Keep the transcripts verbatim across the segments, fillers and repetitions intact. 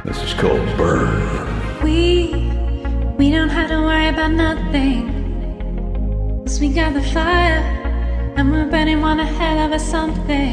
This is called Burn. We, we don't have to worry about nothing, 'cause we got the fire, and we're burning one ahead of us something.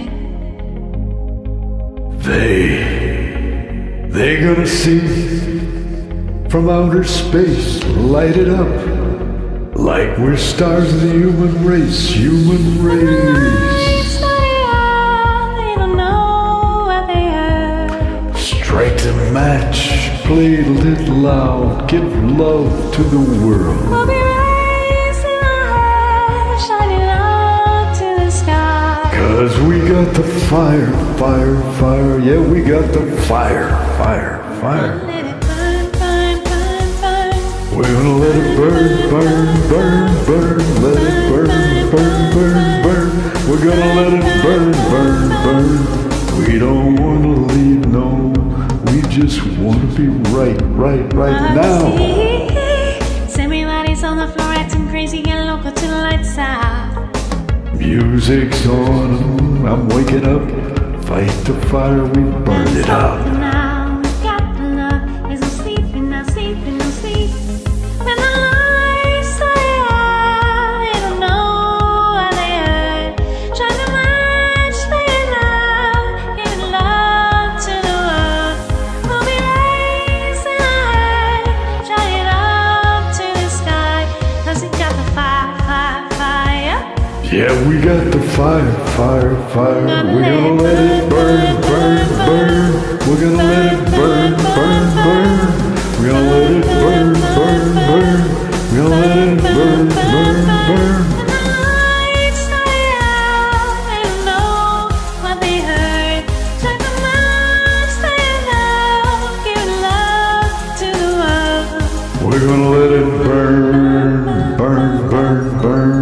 They, they gonna see from outer space, light it up, like we're stars of the human race, human race. They don't know what they are. Strike the match, play it loud, give love to the world. We'll be raising our heads, shining up to the sky. 'Cause we got the fire, fire, fire, yeah, we got the fire, fire, fire. Let it burn, burn, burn, burn. We're gonna let it burn, burn, burn, burn, let it burn, burn, burn, burn. We're gonna let it burn, burn, burn. We don't wanna leave, no, we just wanna be right, right, right now. Everybody's on the floor acting crazy and local till the lights out. Music's on, I'm waking up. Fight the fire, we burn it out. Now we got the love, there's no sleeping, no sleeping, no sleep. When the lights die out, they don't know what they heard. Try to match, play it loud, giving love to the world. We'll be raising our head, shining up to the sky, 'cause we got the fire, fire, fire. Yeah, we got the fire, fire, fire. We're gonna let it burn, burn, burn. We're gonna let it burn, burn, burn. We're gonna let it burn, burn, burn. We're gonna let it burn, burn, burn. When the lights die out, they don't know what they heard. Strike the match, play it loud, giving love to the world. We're gonna let it burn, burn, burn, burn.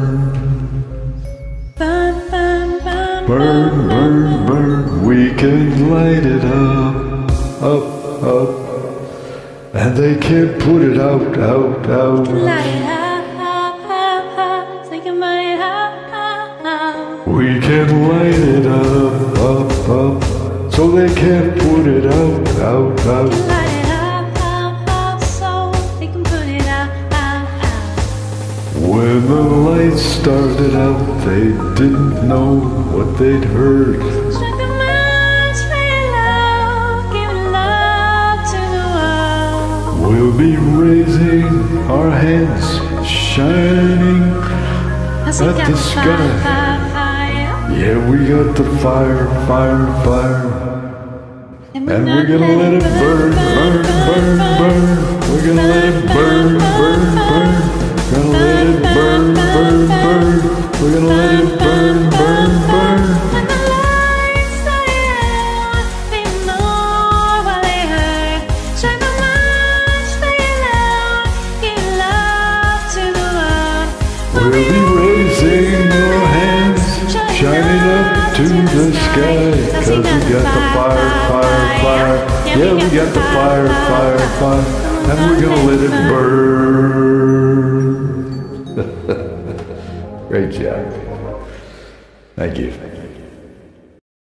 Burn, burn, burn, Burn, burn, burn. We can light it up, up, up. And they can't put it out, out, out. light it up, up, up, up, so you can burn it up, up, up. We can light it up, up, up. So they can't put it out, out, out. Light it up, up, up, so they can put it out, out, out. When the lights started out, they didn't know what they'd heard. Strike the match, play it loud, giving love to the world. We'll be raising our hands, shining Cause we at got the fire, sky. fire, fire. Yeah, we got the fire, fire, fire. And we're gonna let it burn, burn, burn, burn. We're gonna let it burn, burn, burn. We're gonna let it burn, burn, burn. We're gonna let it burn, burn, burn. When the lights die out, they don't know what they heard. Strike the match, play it loud, give love to the world. We'll be raising our hands, shining up to the sky. 'Cause we got the fire, fire, fire. Yeah, we got the fire, fire, fire. And we're gonna let it burn. Great job. Thank you.